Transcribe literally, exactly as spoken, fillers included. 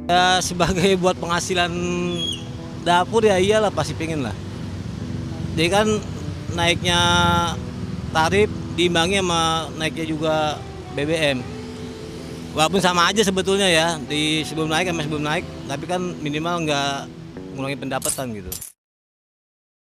Ya sebagai buat penghasilan dapur ya iyalah pasti pengen lah. Jadi kan naiknya tarif diimbangi sama naiknya juga B B M. Walaupun sama aja sebetulnya ya, di sebelum naik sama sebelum naik, tapi kan minimal nggak ngurangi pendapatan gitu.